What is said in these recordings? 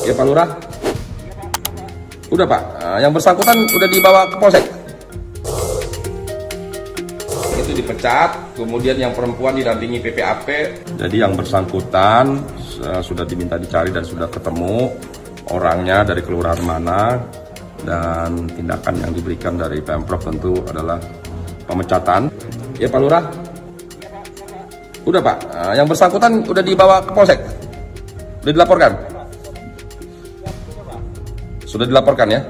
Ya Pak Lurah. Udah Pak, yang bersangkutan udah dibawa ke polsek. Itu dipecat, kemudian yang perempuan didampingi PPAP. Jadi yang bersangkutan sudah diminta dicari dan sudah ketemu orangnya dari kelurahan mana, dan tindakan yang diberikan dari Pemprov tentu adalah pemecatan. Ya Pak Lurah. Udah Pak, yang bersangkutan udah dibawa ke polsek. Udah dilaporkan. Sudah dilaporkan ya?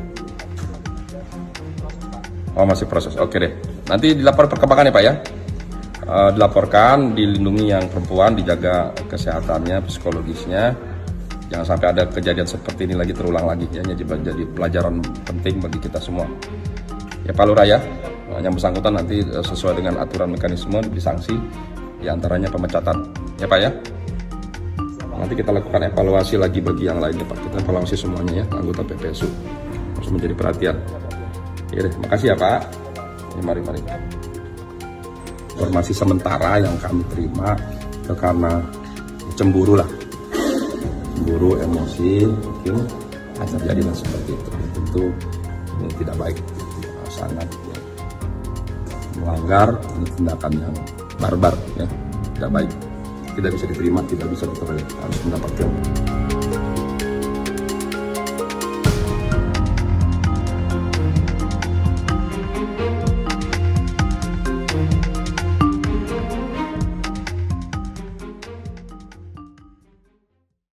Oh masih proses, oke deh. Nanti dilapor perkembangannya Pak ya. Dilaporkan, dilindungi yang perempuan, dijaga kesehatannya, psikologisnya. Jangan sampai ada kejadian seperti ini lagi terulang lagi ya. Jadi pelajaran penting bagi kita semua. Ya Pak Lurah ya, yang bersangkutan nanti sesuai dengan aturan mekanisme disanksi, diantaranya pemecatan. Ya Pak ya. Nanti kita lakukan evaluasi lagi bagi yang lainnya Pak. Kita evaluasi semuanya ya, anggota PPSU. Harus menjadi perhatian. Ya deh, makasih ya Pak. Ya, mari. Informasi sementara yang kami terima itu karena cemburu lah. Cemburu, emosi, mungkin terjadi seperti itu. Tentu ini tidak baik. Sangat ya, melanggar, ini tindakan yang barbar ya. Tidak baik. Tidak bisa diterima, tidak bisa diterima, harus mendapatkan